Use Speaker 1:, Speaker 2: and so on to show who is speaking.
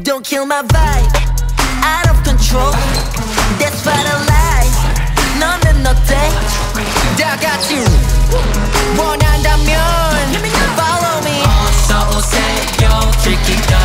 Speaker 1: Don't kill my vibe, out of control. That's what I like. 너는 어때? 다 같이 원한다면 follow me. 어서 오세요, 들키다